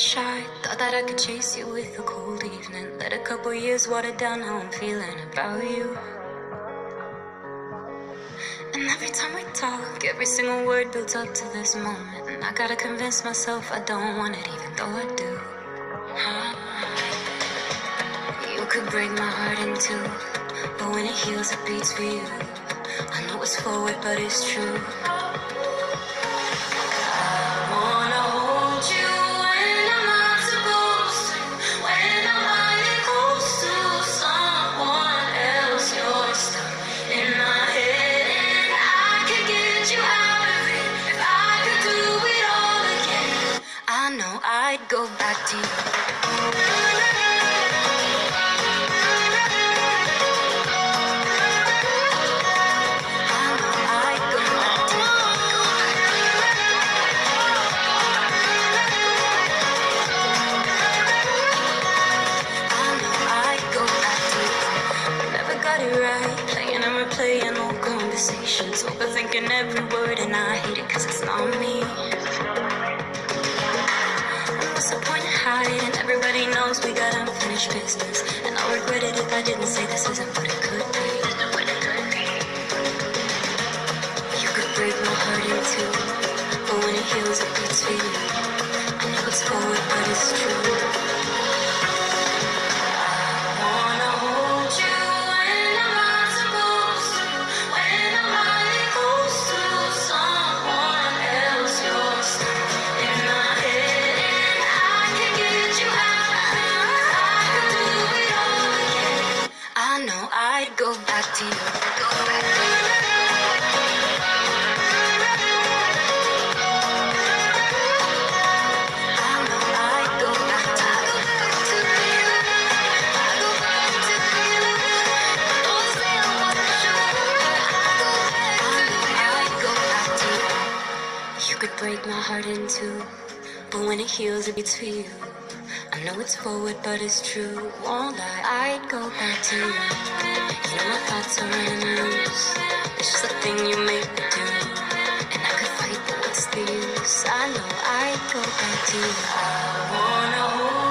shy. Thought that I could chase you with a cold evening. Let a couple years water down how I'm feeling about you. And every time we talk, every single word builds up to this moment. And I gotta convince myself I don't want it, even though I do. You could break my heart in two, but when it heals, it beats for you. I know it's forward, but it's true. I'd go back to you. Playing and replaying old conversations, overthinking every word, and I hate it cause it's not me. What's the point of hiding? Everybody knows we got unfinished business, and I'll regret it if I didn't say this isn't what it could be. You could break my heart in two, but when it heals it beats for you. I know it's forward but it's true. I'd go back to you. Go back. I know I'd go back to you. I go back to you. Don't say I wanna show. I know I'd go back to you. You could break my heart in two, but when it heals, it beats for you. I know it's forward, but it's true. Won't lie, I'd go back to you. You know my thoughts are running loose. It's just a thing you make me do. And I could fight, but what's the use? I know I'd go back to you. I wanna hold